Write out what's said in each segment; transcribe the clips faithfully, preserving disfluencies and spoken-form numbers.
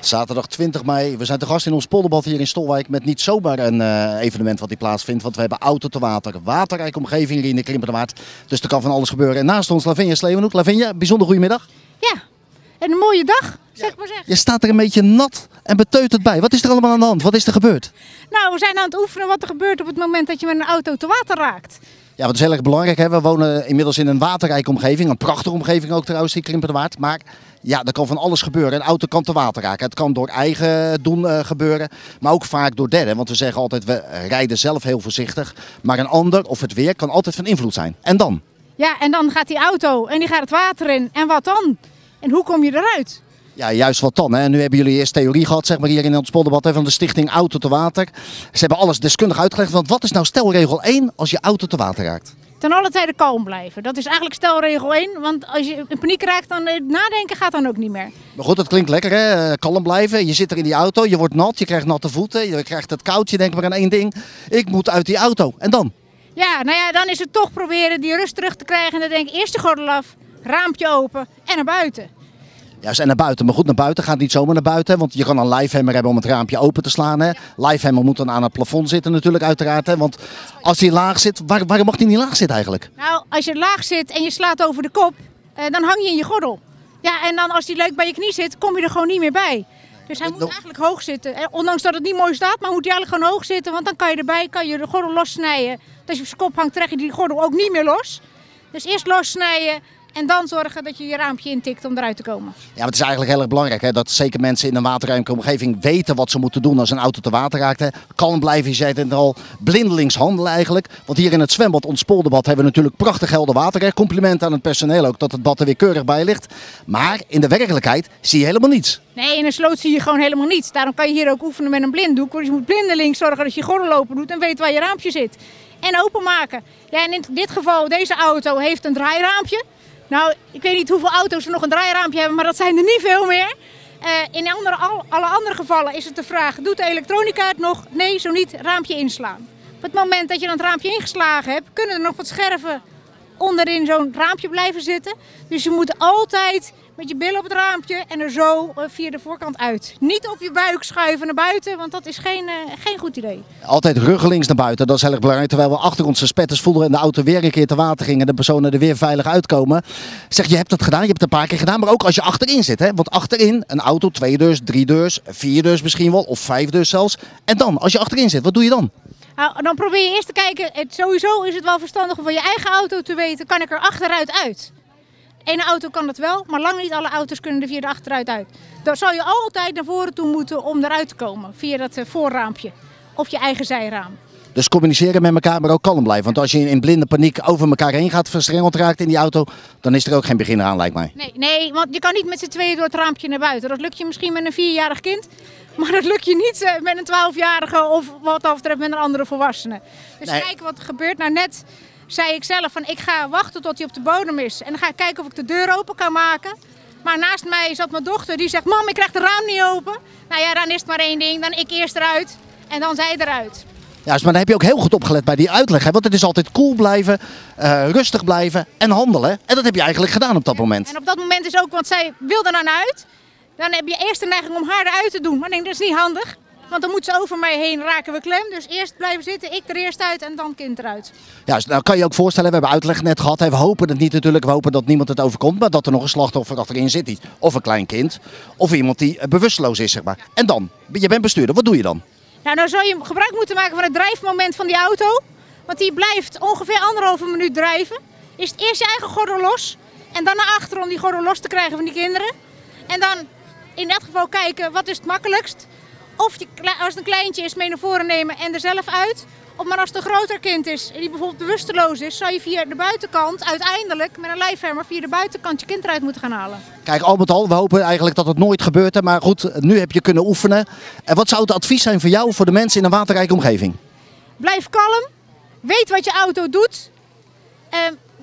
Zaterdag twintig mei. We zijn te gast in ons polderbad hier in Stolwijk met niet zomaar een uh, evenement wat hier plaatsvindt. Want we hebben Auto te Water, waterrijke omgeving hier in de Krimpenerwaard. Dus er kan van alles gebeuren. En naast ons Lavinia Sleewenhoek. Lavinia, bijzonder goedemiddag. Ja, en een mooie dag, zeg maar zeg. Je staat er een beetje nat en beteuterd bij. Wat is er allemaal aan de hand? Wat is er gebeurd? Nou, we zijn aan het oefenen wat er gebeurt op het moment dat je met een auto te water raakt. Ja, dat is heel erg belangrijk. Hè? We wonen inmiddels in een waterrijke omgeving. Een prachtige omgeving ook trouwens, die Krimpenerwaard. Maar ja, er kan van alles gebeuren. Een auto kan te water raken. Het kan door eigen doen uh, gebeuren. Maar ook vaak door derden. Want we zeggen altijd, we rijden zelf heel voorzichtig. Maar een ander of het weer kan altijd van invloed zijn. En dan? Ja, en dan gaat die auto en die gaat het water in. En wat dan? En hoe kom je eruit? Ja, juist wat dan. Hè. Nu hebben jullie eerst theorie gehad, zeg maar, hier in ons polderbad hè, van de stichting Auto te Water. Ze hebben alles deskundig uitgelegd. Want wat is nou stelregel één als je auto te water raakt? Ten alle tijde kalm blijven. Dat is eigenlijk stelregel één. Want als je in paniek raakt, dan nadenken gaat dan ook niet meer. Maar goed, dat klinkt lekker hè. Kalm blijven. Je zit er in die auto, je wordt nat, je krijgt natte voeten, je krijgt het koud. Je denkt maar aan één ding. Ik moet uit die auto. En dan? Ja, nou ja, dan is het toch proberen die rust terug te krijgen. En dan denk ik eerst de gordel af, raampje open en naar buiten. Juist, en naar buiten. Maar goed, naar buiten gaat niet zomaar naar buiten. Want je kan een lifehammer hebben om het raampje open te slaan. Hè. Lifehammer moet dan aan het plafond zitten natuurlijk uiteraard. Hè. Want als hij laag zit, waar, waarom mag hij niet laag zitten eigenlijk? Nou, als je laag zit en je slaat over de kop, eh, dan hang je in je gordel. Ja, en dan als die leuk bij je knie zit, kom je er gewoon niet meer bij. Dus hij moet eigenlijk hoog zitten. Eh, ondanks dat het niet mooi staat, maar moet hij eigenlijk gewoon hoog zitten. Want dan kan je erbij, kan je de gordel lossnijden. Als je op zijn kop hangt, trek je die gordel ook niet meer los. Dus eerst lossnijden. En dan zorgen dat je je raampje intikt om eruit te komen. Ja, maar het is eigenlijk heel erg belangrijk hè, dat zeker mensen in een waterrijke omgeving weten wat ze moeten doen als een auto te water raakt. Hè. Kalm blijven, je zei het al, blindelings handelen eigenlijk. Want hier in het zwembad, ons polderbad, hebben we natuurlijk prachtig helder water. Hè. Compliment aan het personeel ook dat het bad er weer keurig bij ligt. Maar in de werkelijkheid zie je helemaal niets. Nee, in een sloot zie je gewoon helemaal niets. Daarom kan je hier ook oefenen met een blinddoek. Dus je moet blindelings zorgen dat je gordel open doet en weet waar je raampje zit. En openmaken. Ja, en in dit geval, deze auto heeft een draairaampje. Nou, ik weet niet hoeveel auto's er nog een draairaampje hebben, maar dat zijn er niet veel meer. Uh, in andere, al, alle andere gevallen is het de vraag, doet de elektronica het nog? Nee, zo niet, raampje inslaan. Op het moment dat je dan het raampje ingeslagen hebt, kunnen er nog wat scherven onderin zo'n raampje blijven zitten. Dus je moet altijd met je billen op het raampje en er zo uh, via de voorkant uit. Niet op je buik schuiven naar buiten, want dat is geen, uh, geen goed idee. Altijd ruggelings naar buiten, dat is heel erg belangrijk. Terwijl we achter ons de spetters voelden en de auto weer een keer te water ging en de personen er weer veilig uitkomen. Zeg, je hebt het gedaan, je hebt het een paar keer gedaan, maar ook als je achterin zit. Hè? Want achterin, een auto, twee deurs, drie deurs, vier deurs misschien wel, of vijf deurs zelfs. En dan, als je achterin zit, wat doe je dan? Nou, dan probeer je eerst te kijken, het, sowieso is het wel verstandig om van je eigen auto te weten, kan ik er achteruit uit? De ene auto kan dat wel, maar lang niet alle auto's kunnen er via de achteruit uit. Dan zou je altijd naar voren toe moeten om eruit te komen, via dat uh, voorraampje of je eigen zijraam. Dus communiceren met elkaar, maar ook kalm blijven. Want als je in blinde paniek over elkaar heen gaat, verstrengeld raakt in die auto, dan is er ook geen begin aan, lijkt mij. Nee, nee, want je kan niet met z'n tweeën door het raampje naar buiten. Dat lukt je misschien met een vierjarig kind, maar dat lukt je niet uh, met een twaalfjarige of wat dat betreft met een andere volwassene. Dus nee. Kijken wat er gebeurt. Nou, net zei ik zelf van ik ga wachten tot hij op de bodem is en dan ga ik kijken of ik de deur open kan maken. Maar naast mij zat mijn dochter die zegt, mam, ik krijg de raam niet open. Nou ja, dan is het maar één ding, dan ik eerst eruit en dan zij eruit. Ja, maar dan heb je ook heel goed opgelet bij die uitleg. Hè? Want het is altijd cool blijven, uh, rustig blijven en handelen. En dat heb je eigenlijk gedaan op dat moment. En op dat moment is ook, want zij wilde dan uit. Dan heb je eerst de neiging om haar eruit te doen. Maar ik denk, dat is niet handig. Want dan moet ze over mij heen, raken we klem. Dus eerst blijven zitten, ik er eerst uit en dan kind eruit. Ja, dus nou kan je ook voorstellen, we hebben uitleg net gehad. Hè? We hopen het niet natuurlijk, we hopen dat niemand het overkomt. Maar dat er nog een slachtoffer achterin zit. Of een klein kind. Of iemand die bewusteloos is, zeg maar. En dan, je bent bestuurder, wat doe je dan? Nou, dan zou je gebruik moeten maken van het drijfmoment van die auto. Want die blijft ongeveer anderhalve minuut drijven. Is het eerst je eigen gordel los. En dan naar achteren om die gordel los te krijgen van die kinderen. En dan in dat geval kijken, wat is het makkelijkst? Of je, als het een kleintje is, mee naar voren nemen en er zelf uit. Of maar als het een groter kind is, die bijvoorbeeld bewusteloos is, zou je via de buitenkant uiteindelijk met een lifehammer via de buitenkant je kind eruit moeten gaan halen. Kijk, al met al, we hopen eigenlijk dat het nooit gebeurt. Hè, maar goed, nu heb je kunnen oefenen. En wat zou het advies zijn voor jou, voor de mensen in een waterrijke omgeving? Blijf kalm. Weet wat je auto doet. Uh,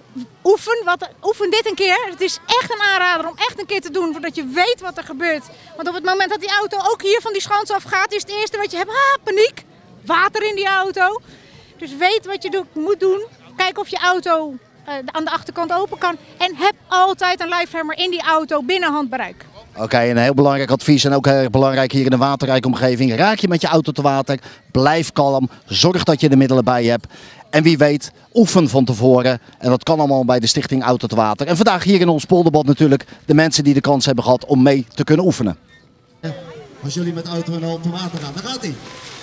oefen, wat, oefen dit een keer. Het is echt een aanrader om echt een keer te doen, voordat je weet wat er gebeurt. Want op het moment dat die auto ook hier van die schans afgaat, is het eerste wat je hebt, ah, paniek. Water in die auto. Dus weet wat je do- moet doen. Kijk of je auto uh, aan de achterkant open kan. En heb altijd een lifehammer in die auto binnen handbereik. Oké, okay, een heel belangrijk advies en ook heel erg belangrijk hier in een waterrijke omgeving. Raak je met je auto te water, blijf kalm, zorg dat je de middelen bij je hebt. En wie weet, oefen van tevoren. En dat kan allemaal bij de Stichting Auto te Water. En vandaag hier in ons polderbad natuurlijk de mensen die de kans hebben gehad om mee te kunnen oefenen. Als jullie met auto en al te water gaan, daar gaat hij.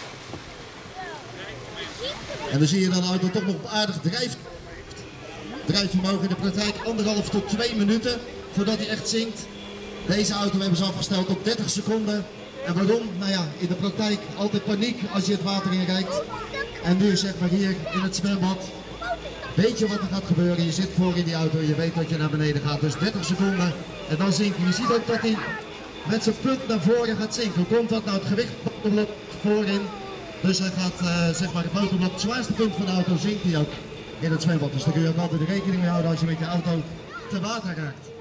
En dan zie je dat de auto toch nog op aardig drijft. Drijfvermogen in de praktijk anderhalf tot twee minuten voordat hij echt zinkt. Deze auto hebben ze afgesteld op dertig seconden. En waarom? Nou ja, in de praktijk altijd paniek als je het water inrijdt. En nu zeg maar hier in het zwembad. Weet je wat er gaat gebeuren? Je zit voor in die auto, je weet dat je naar beneden gaat. Dus dertig seconden en dan zinken. Je ziet ook dat hij met zijn punt naar voren gaat zinken. Hoe komt dat? Nou, het gewicht motorblok voorin. Dus hij gaat uh, zeg maar het motorblok, het zwaarste punt van de auto zinkt hij ook in het zwembad. Dus daar kun je ook altijd rekening mee houden als je met je auto te water raakt.